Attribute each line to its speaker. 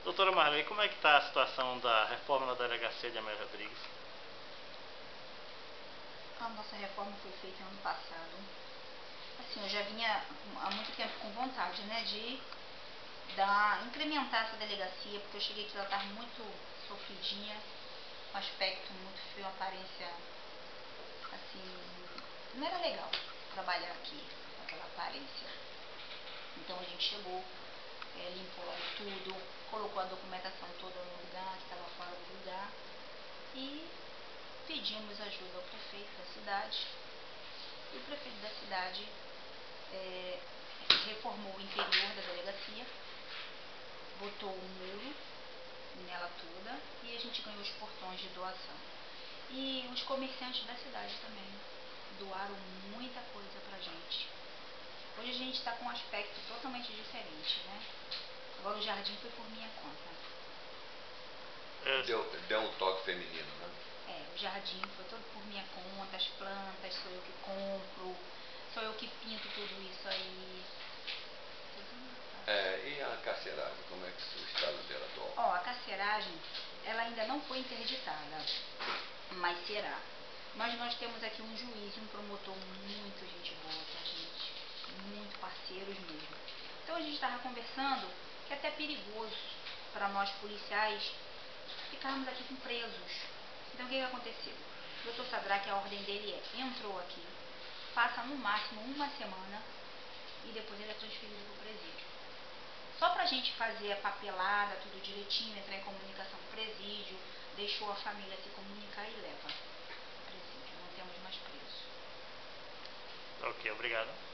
Speaker 1: Doutora Marley, como é que está a situação da reforma na delegacia de Amélia Rodrigues?
Speaker 2: A nossa reforma foi feita ano passado. Assim, eu já vinha há muito tempo com vontade, né, de incrementar essa delegacia, porque eu cheguei aqui, ela estava muito sofridinha, um aspecto muito feio, uma aparência, assim, não era legal trabalhar aqui com aquela aparência. Então a gente chegou, limpou logo tudo, colocou a documentação toda no lugar, que estava fora do lugar, e pedimos ajuda ao prefeito da cidade. E o prefeito da cidade reformou o interior da delegacia, botou um muro nela toda e a gente ganhou os portões de doação. E os comerciantes da cidade também doaram muita coisa pra gente. Hoje a gente está com um aspecto totalmente diferente, né? Agora o jardim foi por minha conta.
Speaker 3: Deu um toque feminino, né?
Speaker 2: O jardim foi todo por minha conta, as plantas, sou eu que compro, sou eu que pinto tudo isso aí.
Speaker 3: E a carceragem, como é que o estado dela atual?
Speaker 2: A carceragem, ela ainda não foi interditada, mas será. Mas nós temos aqui um juiz e um promotor muito gente boa com a gente, muito parceiros mesmo. Então a gente estava conversando que é até perigoso para nós policiais ficarmos aqui com presos. Então o que aconteceu? O Dr. Sadraque, a ordem dele entrou aqui, passa no máximo uma semana e depois ele é transferido para o presídio. Só para a gente fazer a papelada, tudo direitinho, entrar em comunicação com o presídio, deixou a família se comunicar e leva para o presídio. Não temos mais preso.
Speaker 1: Ok, obrigado.